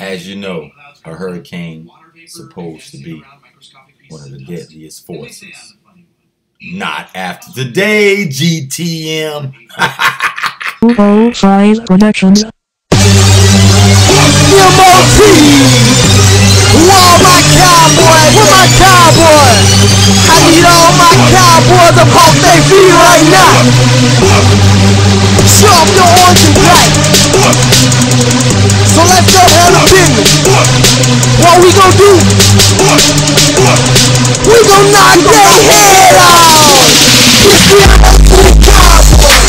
As you know, a hurricane is supposed to be one of the deadliest forces. Not after today, GTM. M.O.T. Productions. M.O.T. All my cowboys, where my cowboys? I need all my cowboys up off their feet right now. Show up your orange and black. So let's go handle business. What we gonna do? We gonna knock their head off. It's the M.O.T. Cowboys.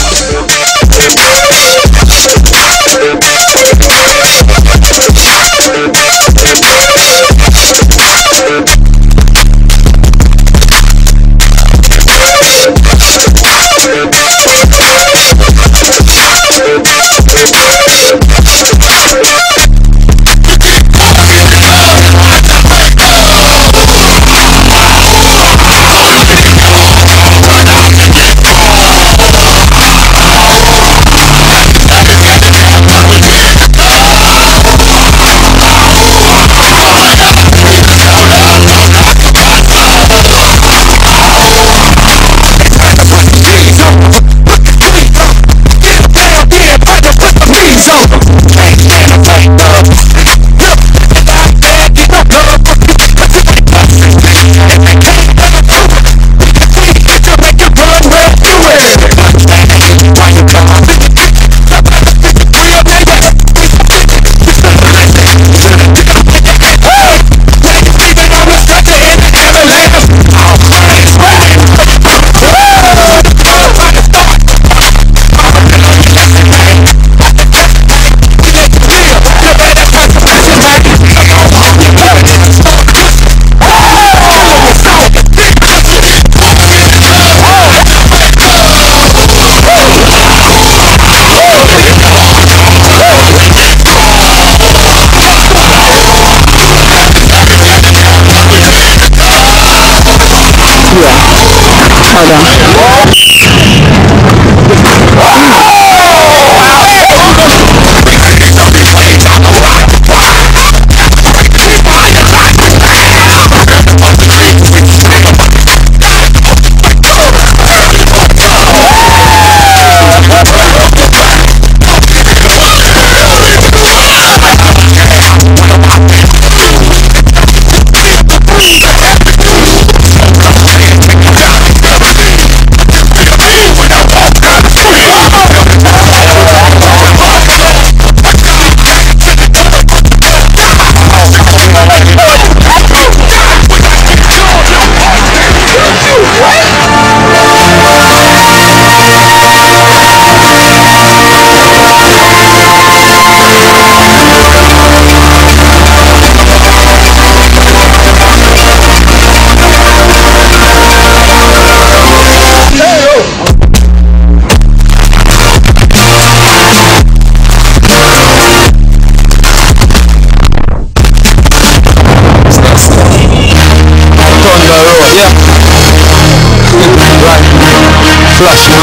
Flush, you know?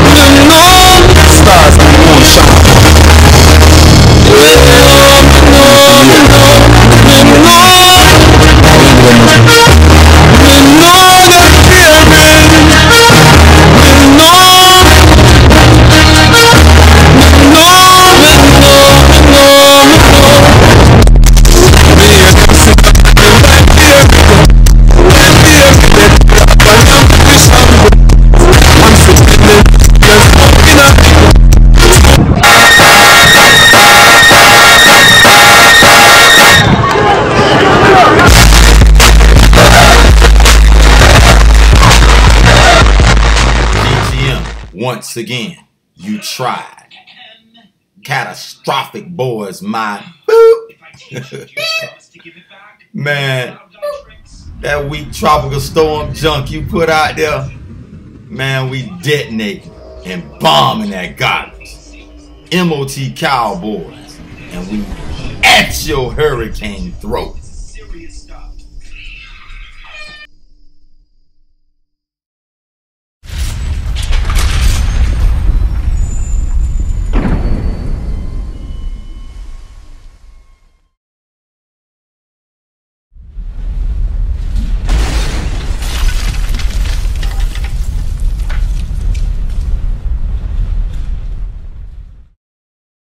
Stars and moonshine. Once again, you tried. Catastrophic boys, my man. That weak tropical storm junk you put out there, man, we detonating and bombing that garbage. M.O.T. Cowboys, and we at your hurricane throat.